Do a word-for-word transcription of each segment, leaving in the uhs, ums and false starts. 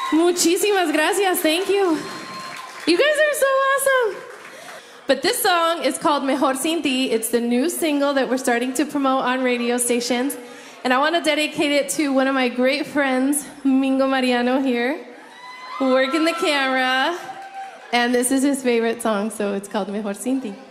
Muchísimas gracias. Thank you. You guys are so awesome. But this song is called Mejor Sin Ti. It's the new single that we're starting to promote on radio stations. And I want to dedicate it to one of my great friends, Mingo Mariano here, who work in the camera. And this is his favorite song, so it's called Mejor Sin Ti.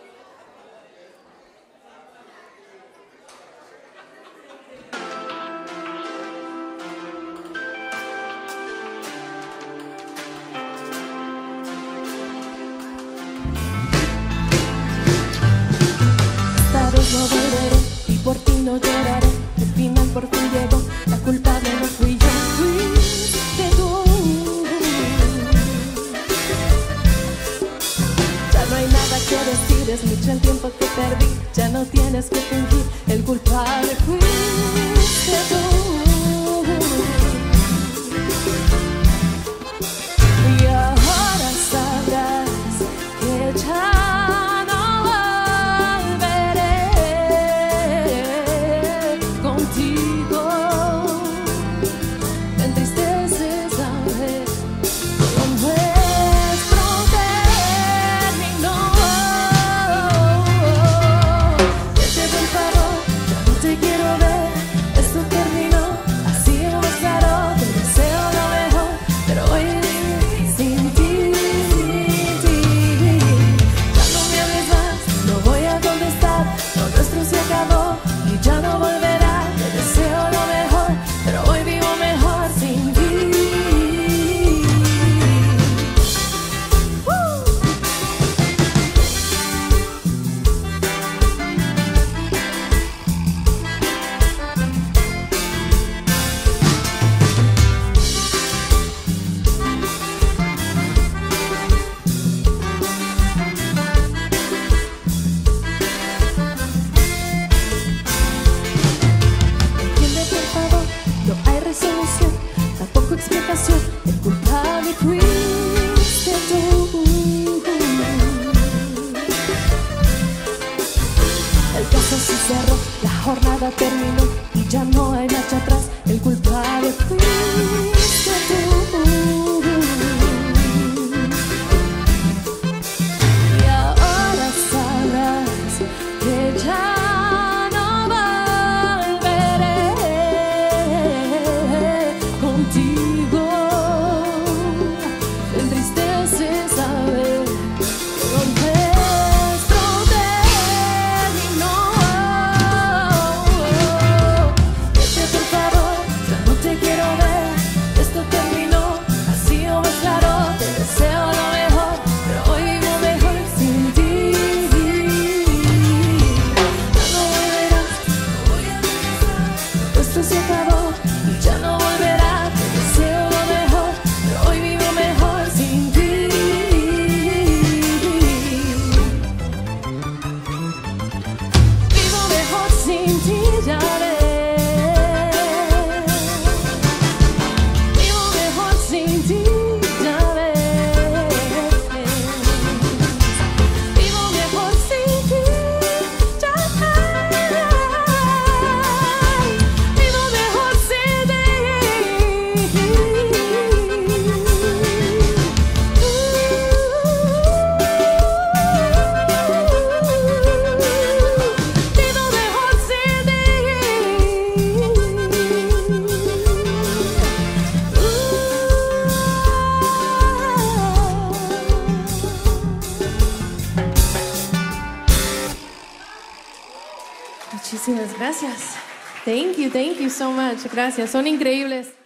No volveré y por ti no lloraré. El final por fin llegó. La culpable no fui yo, fuiste tú. Ya no hay nada que decir, es mucho el tiempo que perdí. Ya no tienes que fingir, el culpable fuiste tú. Y ahora sabrás que ya el culpable fuiste tú. El caso se cerró, la jornada terminó y ya no hay marcha atrás. El culpable fuiste tú. Y ahora sabrás que ya se acabó y ya no volverá. Te deseo lo mejor, pero hoy vivo mejor sin ti. Vivo mejor sin ti, ya ves. Vivo mejor sin ti, ya ves. Vivo mejor sin ti, ya ves. Muchísimas gracias. Thank you, thank you so much. Gracias, son increíbles.